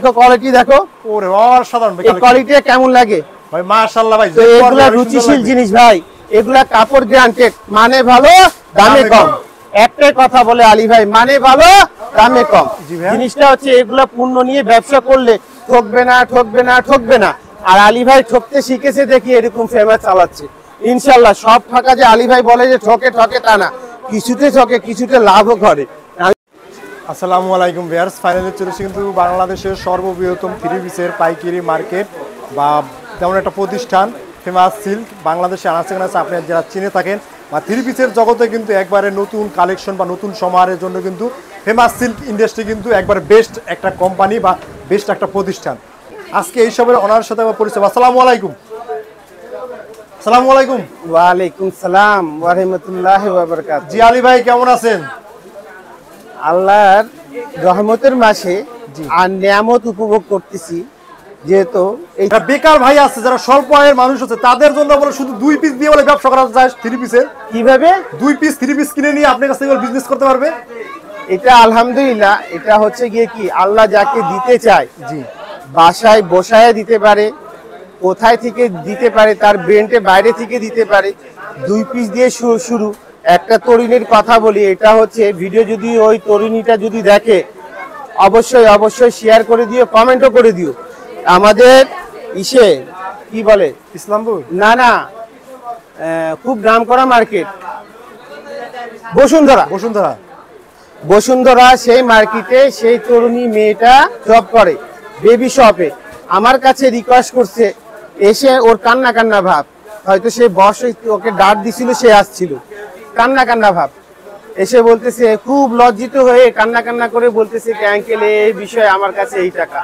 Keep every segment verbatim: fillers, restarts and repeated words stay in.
দেখো কোয়ালিটি দেখো। ওরে অসাধারণ ভাই, এই কোয়ালিটিটা কেমন লাগে ভাই মাশাআল্লাহ ভাই। এগুলা রুচিশীল জিনিস ভাই, এগুলা কাপড় গ্যারান্টেড, মানে ভালো দামে কম। একটাই কথা বলে আলী ভাই, মানে ভালো দামে কম। জিনিসটা হচ্ছে এগুলা পূর্ণ নিয়ে ব্যবসা করলে ঠকবে না ঠকবে না ঠকবে না। আর আলী ভাই ঠকতে শিখেছে দেখি এরকম ফেমাস চালাচ্ছে ইনশাল্লাহ। সব ঠকা যে আলী ভাই বলে যে ঠকে ঠকে তা না, কিছুতে ঠকে কিছুতে লাভও করে। আসসালামু আলাইকুম ভিউয়ার্স, ফাইনালি চলে এসেছি কিন্তু বাংলাদেশের সর্ববৃহত্তম থ্রি পিসের পাইকারি মার্কেট বা তেমন একটা প্রতিষ্ঠান ফেমাস সিল্ক। বাংলাদেশে আনাচে কানাচে আপনি যারা চিনে থাকেন বা থ্রি পিসের জগতে কিন্তু একবারে নতুন কালেকশন বা নতুন সমাহারের জন্য কিন্তু ফেমাস সিল্ক ইন্ডাস্ট্রি কিন্তু একবারে বেস্ট একটা কোম্পানি বা বেস্ট একটা প্রতিষ্ঠান। আজকে এইসবের ওনার সাথে আমার পরিচয়। আসসালামু আলাইকুম। আসসালামু আলাইকুম। ওয়ালাইকুম সালাম ওয়া রাহমাতুল্লাহি ওয়া বারাকাতুহু। জি আলী ভাই কেমন আছেন? আল্লাহর রহমতের মাসে আর নিয়ামত উপভোগ করতেছি। যেহেতু এই বেকার ভাই আছে, যারা স্বল্প আয়ের মানুষ আছে, তাদের জন্য বলে শুধু দুই পিস দিয়ে বলে ব্যবসা করা যায় থ্রি পিসের। কিভাবে দুই পিস থ্রি পিস কিনে নিয়ে আপনার কাছ থেকে বিজনেস করতে পারবে? এটা আলহামদুলিল্লাহ, এটা হচ্ছে গিয়ে কি আল্লাহ যাকে দিতে চায় জি বাসায় বসায় দিতে পারে, কোথায় থেকে দিতে পারে, তার ব্রেন্টে বাইরে থেকে দিতে পারে। দুই পিস দিয়ে শুরু। একটা তরুণীর কথা বলি, এটা হচ্ছে ভিডিও যদি ওই তরুণীটা যদি দেখে অবশ্যই অবশ্যই শেয়ার করে দিও, কমেন্টও করে দিও। আমাদের ইসে কি বলে ইসলামপুর না না খুব নাম করা মার্কেট বসুন্ধরা বসুন্ধরা বসুন্ধরা সেই মার্কেটে সেই তরুণী মেয়েটা জব করে বেবি শপে। আমার কাছে রিকোয়েস্ট করছে, এসে ওর কান্না কান্না ভাব, হয়তো সে বস ওকে ডাক দিছিল, সে আসছিল কান্না কান্না ভাব, এসে বলতেছে খুব লজ্জিত হয়ে কান্না কান্না করে বলতেছে আঙ্কেল এই বিষয়ে আমার কাছে এই টাকা।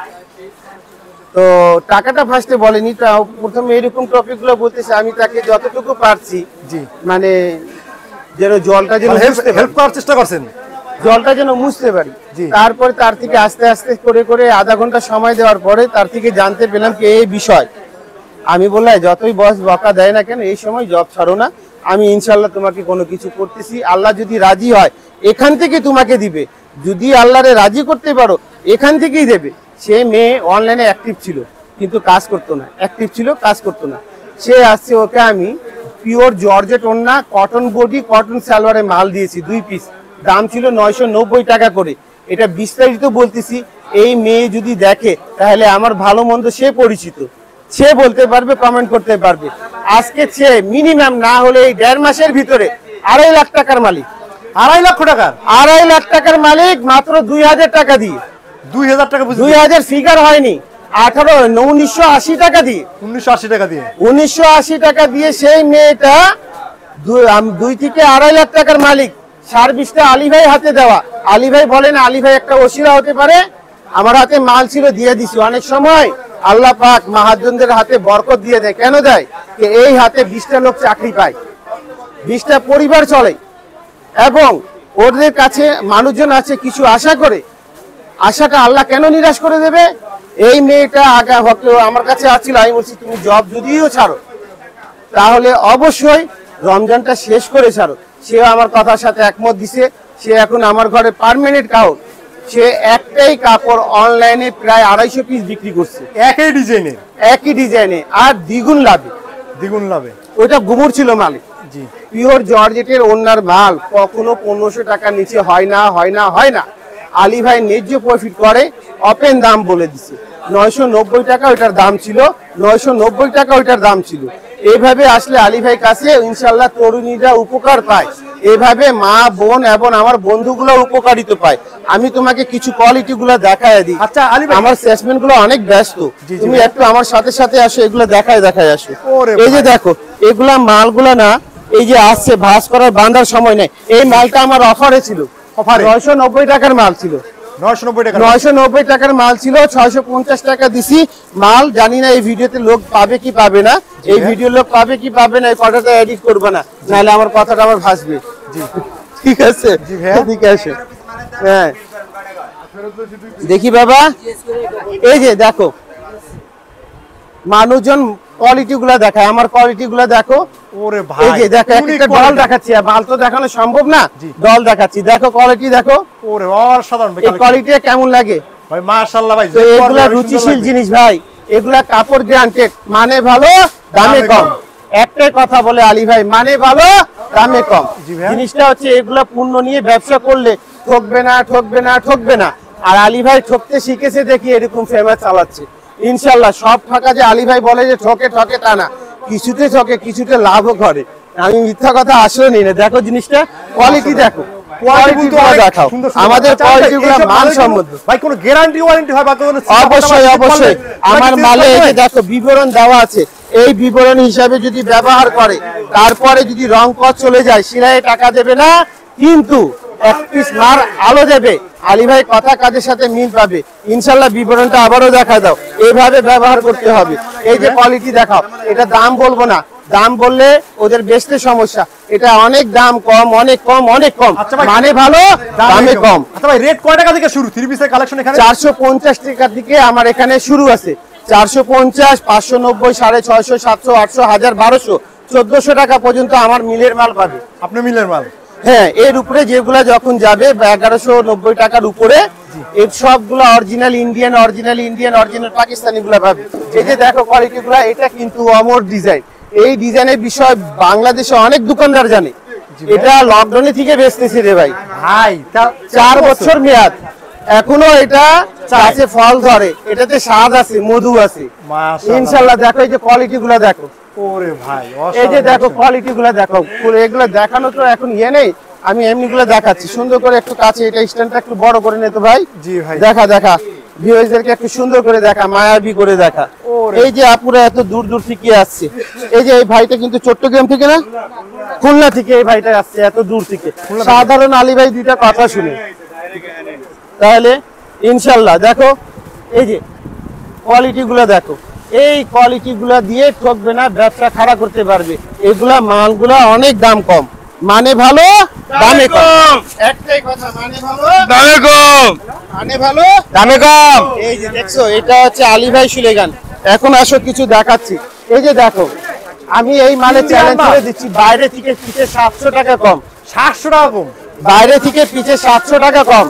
তো টাকাটা ফার্স্টে বলেনি, প্রথমে এরকম টপিক গুলো বলতেছে। আমি তাকে যতটুকু পারছি জি মানে যেন জলটা যেন হেল্প করার চেষ্টা করছেন, জলটা যেন মুছতে পারি। তারপরে তার থেকে আস্তে আস্তে করে করে আধা ঘন্টা সময় দেওয়ার পরে তার থেকে জানতে পেলাম কি এই বিষয়। আমি বললাম যতই বস বকা দেয় না কেন, এই সময় জব ছাড়ো না, আমি ইনশাল্লাহ তোমাকে কোনো কিছু করতেছি। আল্লাহ যদি রাজি হয় এখান থেকে তোমাকে দিবে, যদি আল্লাহরে রাজি করতে পারো এখান থেকেই দেবে। সে মেয়ে অনলাইনে অ্যাক্টিভ ছিল কিন্তু কাজ করতো না, অ্যাক্টিভ ছিল কাজ করতো না। সে আসছে, ওকে আমি পিওর জর্জেট ওড়না, কটন বডি, কটন সালোয়ারে মাল দিয়েছি দুই পিস, দাম ছিল নয়শো নব্বই টাকা করে। এটা বিস্তারিত বলতেছি, এই মেয়ে যদি দেখে তাহলে আমার ভালো মন্দ সে পরিচিত, সে বলতে পারবে, কমেন্ট করতে পারবে। আজকে সে মিনিমাম না হলে এই দেড় মাসের ভিতরে আড়াই লাখ টাকার মালিক। আড়াই লক্ষ টাকার আড়াই লাখ টাকার মালিক মাত্র দুই হাজার টাকা দিয়ে। দুই হাজার টাকা দুই হাজার ফিগার হয়নি, আঠারো উনিশশো আশি টাকা দিয়ে উনিশশো আশি টাকা দিয়ে উনিশশো আশি টাকা দিয়ে সেই মেয়েটা দুই থেকে আড়াই লাখ টাকার মালিক। সার্ভিসটা আলী ভাই হাতে দেওয়া। আলী ভাই বলেন আলী ভাই একটা ওসিলা হতে পারে, আমার হাতে মাল ছিল দিয়ে দিছি। অনেক সময় আল্লাহ পাক মাহাজনদের হাতে বরকত দিয়ে দেয়। কেন দেয়? এই হাতে বিশটা লোক চাকরি পায়, বিশটা পরিবার চলে, এবং ওদের কাছে মানুষজন আছে কিছু আশা করে। আশাটা আল্লাহ কেন নিরাশ করে দেবে? এই মেয়েটা আগে আমার কাছে আসছিল, আমি বলছি তুমি জব যদিও ছাড়ো তাহলে অবশ্যই রমজানটা শেষ করে ছাড়ো। সেও আমার কথার সাথে একমত দিছে। সে এখন আমার ঘরে পার্মানেন্ট কাউন্ট। সে একটাই কাপড় অনলাইনে প্রায় আড়াইশো পিস বিক্রি করছে, একই ডিজাইনে একই ডিজাইনে, আর দ্বিগুণ লাভে দ্বিগুণ লাভে। ওইটা গুমুর ছিল মালিক। জি পিওর জর্জেটের ওনার মাল কখনো পনেরোশো টাকার নিচে হয় না, হয় না, হয় না। আলী ভাই ন্যায্য প্রফিট করে, ওপেন দাম বলে দিছে। নয়শো নব্বই টাকা ওইটার দাম ছিল, নয়শো নব্বই টাকা ওইটার দাম ছিল। এইভাবে আসলে আলী ভাই কাছে ইনশাল্লাহ তরুণীরা উপকার পায়, এভাবে মা বোন এবং আমার বন্ধুগুলো উপকারিত পায়। আমি তোমাকে কিছু কোয়ালিটি গুলো দেখায় দিই। আচ্ছা আলী ভাই, আমার সেলসম্যান গুলো অনেক ব্যস্ত, তুমি একটু আমার সাথে সাথে আসো, এগুলো দেখায় দেখায় আসো। এই যে দেখো এগুলা মালগুলা না, এই যে আসছে ভাঁজ করার বাঁধার সময় নেই। এই মালটা আমার অফারে ছিল, নয়শো নব্বই টাকার মাল ছিল, নয়শো নব্বই টাকা নয়শো নব্বই টাকার মাল ছিল, ছয়শো পঞ্চাশ টাকা দিছি মাল। জানি না এই ভিডিওতে লোক পাবে কি পাবে না, এই ভিডিও লোক পাবে কি পাবে না, এই কথাটা এডিট করবে না, নাহলে আমার কথাটা আমার ভাসবে। ঠিক আছে, ঠিক আছে। হ্যাঁ দেখি বাবা, এই যে দেখো মানুষজন কোয়ালিটি গুলা দেখায়, আমার কোয়ালিটি গুলা দেখো। ওরে ভাই, এই যে দেখো একটা ডল দেখাচ্ছি, মাল তো দেখানো সম্ভব না, ডল দেখাচ্ছি, দেখো কোয়ালিটি দেখো। ওরে অসাধারণ ভাই, এই কোয়ালিটিটা কেমন লাগে? ভাই মাশাআল্লাহ ভাই, তো এগুলা রুচিশীল জিনিস ভাই, এগুলা কাপড় গ্যারান্টেড, মানে ভালো দামে কম। একটাই কথা বলে আলী ভাই, মানে ভালো দামে কম। জিনিসটা হচ্ছে এগুলা পূর্ণ নিয়ে ব্যবসা করলে ঠকবে না, ঠকবে না, ঠকবে না। আর আলী ভাই ঠকতে শিখেছে দেখি এরকম ফেমাস চালাচ্ছে ইনশাল্লাহ। সব ঠকা যে আলী ভাই বলে যে ঠকে ঠকে তা না, কিছুতে ঠকে কিছুতে লাভও করে। আমি মিথ্যা কথা আসলে নিই না। দেখো জিনিসটা কোয়ালিটি দেখো, আমাদের কোয়ালিটিগুলো মানসম্মত ভাই। কোনো গ্যারান্টি ওয়ারেন্টি হয় বা কোনো? অবশ্যই অবশ্যই, আমার মালে এই যে দেখো বিবরণ দেওয়া আছে, এই বিবরণ হিসাবে যদি ব্যবহার করে, তারপরে যদি রং কস চলে যায় সিলাই টাকা দেবে না, কিন্তু এক পিস মার আলো দেবে। আলী ভাই কথা কাজের সাথে মিল পাবে ইনশাল্লাহ। বিবরণটা আবারও দেখা দাও, এইভাবে ব্যবহার করতে হবে। এই যে কোয়ালিটি দেখাও, এটা দাম বলবো না, দাম বললে ওদের বেচতে সমস্যা। এটা অনেক দাম কম, অনেক কম, অনেক কম, মানে ভালো দামে কম। আচ্ছা ভাই, রেট কয় টাকা থেকে শুরু থ্রি পিসের কালেকশন এখানে? চারশো পঞ্চাশ টাকা থেকে আমার এখানে শুরু আছে। চারশো পঞ্চাশ, পাঁচশো নব্বই, সাড়ে ছয়শো, সাতশো, আটশো, হাজার, বারোশো, চোদ্দশো টাকা পর্যন্ত আমার মিলের মাল পাবে। আপনি মিলের মাল? হ্যাঁ, এর উপরে যেগুলা যখন যাবে এগারোশো নব্বই টাকার উপরে, এর সবগুলো original Indian, original Indian, original Pakistani গুলা পাবে। এই যে দেখো কোয়ালিটি গুলা, এটা কিন্তু অমর ডিজাইন। এই ডিজাইনের বিষয় বাংলাদেশে অনেক দোকানদার জানে। এটা লকডাউনে থেকে বেচতেছি রে ভাই, ভাই চার বছর মেয়াদ, এখনো এটা চাষে ফল ধরে, এটাতে স্বাদ আছে, মধু আছে ইনশাল্লাহ। দেখো এই যে কোয়ালিটি গুলা দেখো, ওরে ভাই এই যে দেখো কোয়ালিটি গুলা দেখো। এগুলো দেখানো তো এখন ইয়ে নেই, আমি এমনি গুলো দেখাচ্ছি সুন্দর করে। একটু কাছে এটা স্ট্যান্ডটা একটু বড় করে নে তো ভাই। জি ভাই, দেখা দেখা ভিউয়ারদেরকে একটু সুন্দর করে দেখা, মায়াবী করে দেখা। এই যে আপুরা এত দূর দূর থেকে আসছে, এই যে এই ভাইটা কিন্তু চট্টগ্রাম থেকে না, খুলনা থেকে এই ভাইটা আসছে এত দূর থেকে। সাধারণ আলী ভাই দুইটা কথা শুনে তাহলে ইনশাল্লাহ। দেখো এই যে কোয়ালিটি গুলা দেখো, এই কোয়ালিটি গুলা দিয়ে ঠকবে না, ব্যবসা খাড়া করতে পারবে। এগুলা মালগুলা অনেক দাম কম, মানে ভালো দামে কম। একটাই কথা, মানে ভালো দামে কম, মানে ভালো দামে কম। এই যে দেখছো, এটা হচ্ছে আলী ভাই সুলেগান। এখন আসো কিছু দেখাচ্ছি। এই যে দেখো, আমি এই মালে চ্যালেঞ্জ করে দিচ্ছি, বাইরে থেকে পিছে সাতশো টাকা কম। সাতশো টাকা কম? বাইরে থেকে পিছে সাতশো টাকা কম।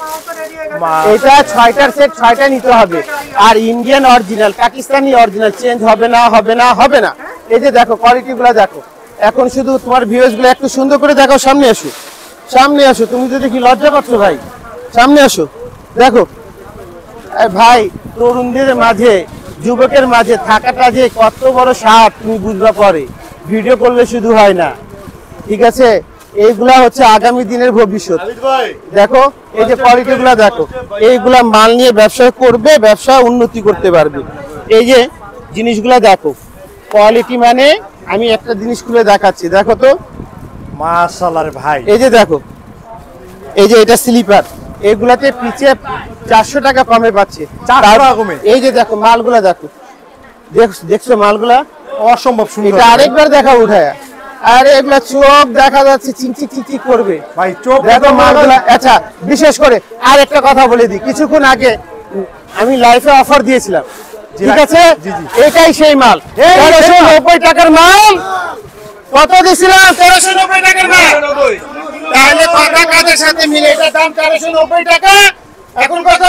এটা ছয়টার সেট, ছয়টা নিতে হবে। আর Indian original, Pakistani original, change হবে না, হবে না, হবে না। এই যে দেখো কোয়ালিটি গুলা দেখো। এখন শুধু তোমার ভিউয়ার্স গুলো একটু সুন্দর করে দেখো। সামনে আসো, সামনে আসো। তুমি তো দেখি লজ্জা পাচ্ছ ভাই, সামনে আসো। দেখো ভাই, তরুণদের মাঝে, যুবকের মাঝে থাকাটা যে কত বড় স্বাদ তুমি বুঝবা পরে। ভিডিও করলে শুধু হয় না, ঠিক আছে? এইগুলা হচ্ছে আগামী দিনের ভবিষ্যৎ। দেখো এই যে কোয়ালিটি গুলা দেখো, এইগুলা মাল নিয়ে ব্যবসা করবে, ব্যবসা উন্নতি করতে পারবে। এই যে জিনিসগুলা দেখো, কোয়ালিটি মানে আমি একটা জিনিস খুলে দেখাচ্ছি, দেখো তো মাশাআল্লাহ রে ভাই। এই যে দেখো, এই যে এটা স্লিপার, এগুলাতে পিছে চারশো টাকা কমে পাচ্ছে। চারশো টাকা কমে? এই যে দেখো মালগুলা দেখো, দেখছো মালগুলা অসম্ভব সুন্দর। এটা আরেকবার দেখা উঠায়, আরে এগুলা চোখ দেখা যাচ্ছে চিকচিক চিকচিক করবে ভাই। চোখ দেখো মালগুলা। আচ্ছা, বিশেষ করে আর একটা কথা বলে দিই, কিছুক্ষণ আগে আমি লাইফে অফার দিয়েছিলাম, ঠিক আছে? এটাই সেই মাল, তেরোশো নব্বই টাকার মাল। কত দিয়েছিলাম? তেরোশো নব্বই টাকার মাল। তাহলে কথা কাজের সাথে মিলে এটার দাম তেরোশো নব্বই টাকা। এখন কত?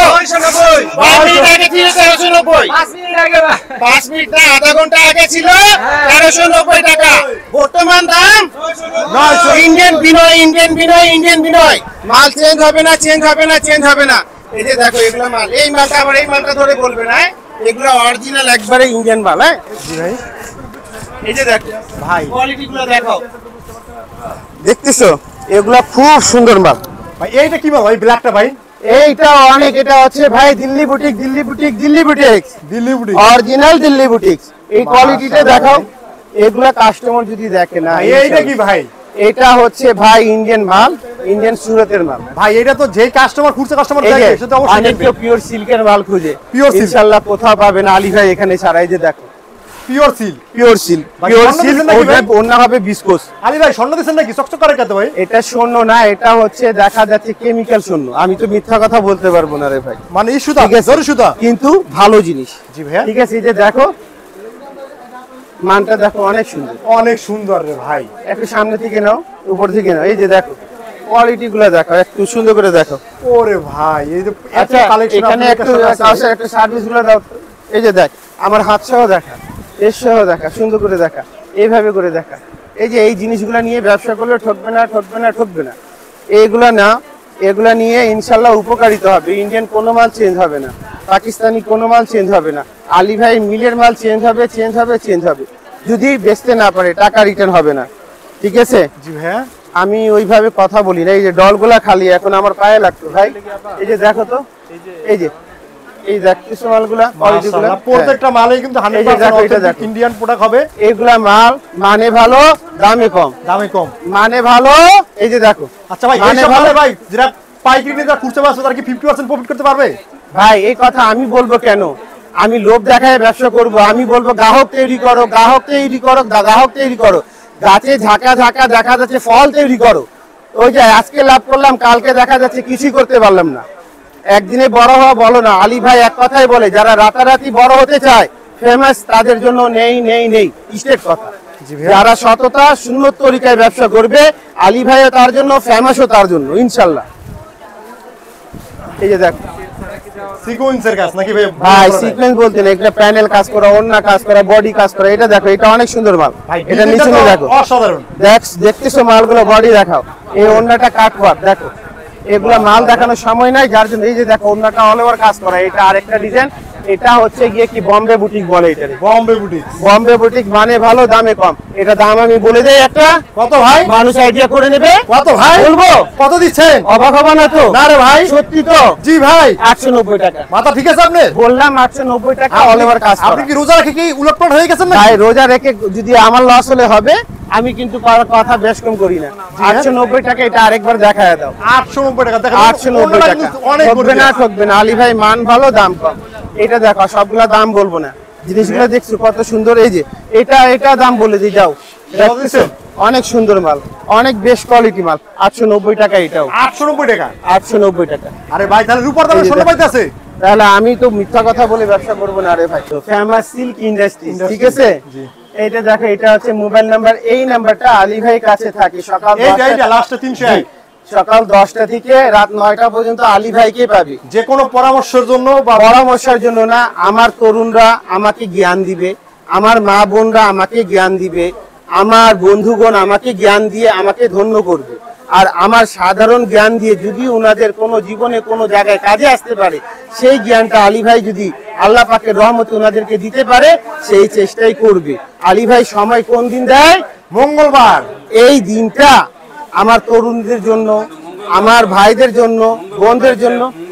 তেরোশো নব্বই। পাঁচ মিনিট না, আধা ঘন্টা আগে ছিল তেরোশো নব্বই টাকা। বর্তমান দাম নয়শো। ইন্ডিয়ান বিনয়, ইন্ডিয়ান বিনয়, ইন্ডিয়ান বিনয়। মাল চেঞ্জ হবে না, চেঞ্জ হবে না, চেঞ্জ হবে না। এই যে দেখো এগুলো মাল, এই মালটা আবার এই মালটা ধরে বলবে না, এগুলো অরিজিনাল একবারে ইন্ডিয়ান মাল। হ্যাঁ জি ভাই। এই যে দেখো ভাই, কোয়ালিটি গুলো দেখো, দেখতেছো? এগুলা খুব সুন্দর মাল ভাই। এইটা কি মাল ভাই? ব্ল্যাকটা ভাই? এইটা অনেক, এটা হচ্ছে ভাই Delhi boutique, Delhi boutique, Delhi boutique, Delhi boutique, original Delhi boutique. এই কোয়ালিটিটা দেখাও। এগুলা কাস্টমার যদি দেখে না, এইটা কি ভাই? এটা হচ্ছে ভাই ইন্ডিয়ান মাল, ইন্ডিয়ান সুরতের মাল ভাই। এটা তো যে কাস্টমার খুঁজছে, কাস্টমার দেখে সে তো অবশ্যই অনেক পিওর সিল্কের মাল খুঁজে, পিওর সিল্ক ইনশাআল্লাহ কোথাও পাবে না আলী ভাই এখানে ছাড়া। এই যে দেখো pure silk, pure silk, pure silk, অন্য হবে বিস্কোস। আলী ভাই স্বর্ণ দিছেন নাকি? চকচক করে কত ভাই? এটা স্বর্ণ না, এটা হচ্ছে দেখা যাচ্ছে কেমিক্যাল স্বর্ণ। আমি তো মিথ্যা কথা বলতে পারবো না রে ভাই, মানে এই সুতা, জরি সুতা, কিন্তু ভালো জিনিস। জি ভাই, ঠিক আছে। এই যে দেখো মানটা দেখো, অনেক সুন্দর, অনেক সুন্দর রে ভাই। একটু সামনে থেকে নাও, উপর থেকে নাও। এই যে দেখো কোয়ালিটি গুলো দেখো, একটু সুন্দর করে দেখো। ওরে ভাই এই যে এত আচ্ছা কালেকশন এখানে একটু কাউসার একটু সার্ভিস গুলো দাও তো। এই যে দেখ আমার হাত সহ দেখা, এর সহ দেখা, সুন্দর করে দেখা, এইভাবে করে দেখা। এই যে এই জিনিসগুলো নিয়ে ব্যবসা করলে ঠকবে না, ঠকবে না, ঠকবে না। এইগুলা না, এগুলা নিয়ে ইনশাল্লাহ উপকারিত হবে। ইন্ডিয়ান কোনো মাল চেঞ্জ হবে না, পাকিস্তানি কোনো মাল চেঞ্জ হবে না, আলী ভাই মিলের মাল চেঞ্জ হবে, চেঞ্জ হবে, চেঞ্জ হবে। যদি বেচতে না পারে টাকা রিটার্ন হবে না, ঠিক আছে? জি ভাইয়া, আমি ওইভাবে কথা বলি না। এই যে ডলগুলা খালি এখন আমার পায়ে লাগতো ভাই। এই যে দেখো তো, এই যে এই দেখতেছো মালগুলা, কোয়ালিটিগুলা, মাশাআল্লাহ প্রত্যেকটা মালেই কিন্তু এই যে দেখো, এটা হান্ড্রেড দেখো। ইন্ডিয়ান প্রোডাক্ট হবে। এইগুলা মাল মানে ভালো, দামে কম। দামে কম মানে ভালো, এই যে দেখো। আচ্ছা ভাই, মানে এই সব ভালো মালে ভাই যারা পাইকারি নিয়ে যারা খুচরা ব্যবসা তারা কি ফিফটি পার্সেন্ট প্রফিট করতে পারবে? ভাই এই কথা আমি বলবো কেন? আমি লোভ দেখায় ব্যবসা করব? আমি বলবো গ্রাহক তৈরি করো, গ্রাহক তৈরি করো, গ্রাহক তৈরি করো। গাছে ঝাঁকা ঝাঁকা দেখা যাচ্ছে ফল তৈরি করো। ওই যে আজকে লাভ করলাম, কালকে দেখা যাচ্ছে কিছুই করতে পারলাম না। একদিনে বড় হওয়া বলো না। আলী ভাই এক কথাই বলে, যারা রাতারাতি বড় হতে চায় ফেমাস, তাদের জন্য নেই নেই নেই স্টেট কথা। যারা সততা সুন্নত তরিকায় ব্যবসা করবে, আলী ভাইও তার জন্য, ফেমাসও তার জন্য ইনশাল্লাহ। এই যে দেখ সিকোয়েন্সের কাজ নাকি ভাই? ভাই সিকোয়েন্স বলতে না, একটা প্যানেল কাজ করা, ওন্না কাজ করা, বডি কাজ করা। এটা দেখো, এটা অনেক সুন্দর মাল। এটা নিচে নিয়ে দেখো, অসাধারণ। দেখ দেখতেছো মালগুলো, বডি দেখাও। এই ওন্নাটা কাটওয়ার্ক দেখো। এগুলা মাল দেখানোর সময় নাই, যার জন্য এই যে দেখো ওন্নাটা অল ওভার কাজ করা। এটা আরেকটা ডিজাইন, এটা হচ্ছে গিয়ে কি বম্বে বুটিক বলে এটারে। বম্বে বুটিক, বম্বে বুটিক মানে ভালো, দামে কম। এটা দাম আমি বলে দেই একটা, কত ভাই? মানুষ আইডিয়া করে নেবে। কত ভাই বলবো? কত দিচ্ছেন? অবাক হবে না তো? না রে ভাই, সত্যি তো। জি ভাই, আটশো নব্বই টাকা। মাথা ঠিক আছে আপনি? বললাম আটশো নব্বই টাকা, অল ওভার কাজ করা। আপনি কি রোজা রেখে কি উলটপালট হয়ে গেছেন না? ভাই রোজা রেখে যদি আমার লস হলে হবে, আমি কিন্তু কারো কথা বেশ কম করি না। আটশো নব্বই টাকা, এটা আরেকবার দেখায় দাও। আটশো নব্বই টাকা দেখেন, আটশো নব্বই টাকা, অনেক ঠকবে না, ঠকবে না। আলী ভাই মান ভালো, দাম কম। এটা দেখো, সবগুলা দাম বলবো না, জিনিসগুলো দেখছো কত সুন্দর। এই যে এটা, এটা দাম বলে দিই, যাও। দেখতেছো অনেক সুন্দর মাল, অনেক বেশ কোয়ালিটি মাল। আটশো নব্বই টাকা এটাও, আটশো নব্বই টাকা। আটশো নব্বই টাকা। আরে ভাই তাহলে রূপার দামে সোনা পাইতেছে? তাহলে আমি তো মিথ্যা কথা বলে ব্যবসা করবো না রে ভাই। তো ফেমাস সিল্ক ইন্ডাস্ট্রি, ঠিক আছে? এইটা দেখো, এটা হচ্ছে মোবাইল নাম্বার। এই নাম্বারটা আলী ভাই কাছে থাকে সকাল লাস্টে তিনশো এক, সকাল দশটা থেকে রাত নয়টা পর্যন্ত আলী ভাইকে পাবে। যে কোনো পরামর্শের জন্য বা পরামর্শের জন্য না, আমার তরুণরা আমাকে জ্ঞান দিবে, আমার মা বোনরা আমাকে জ্ঞান দিবে, আমার বন্ধুগণ আমাকে জ্ঞান দিয়ে আমাকে ধন্য করবে। আর আমার সাধারণ জ্ঞান দিয়ে যদি ওনাদের কোনো জীবনে কোনো জায়গায় কাজে আসতে পারে, সেই জ্ঞানটা আলী ভাই যদি আল্লাহ পাকের রহমতে ওনাদেরকে দিতে পারে, সেই চেষ্টাই করবে। আলী ভাই সময় কোন দিন দেয়? মঙ্গলবার। এই দিনটা আমার তরুণদের জন্য, আমার ভাইদের জন্য, বোনদের জন্য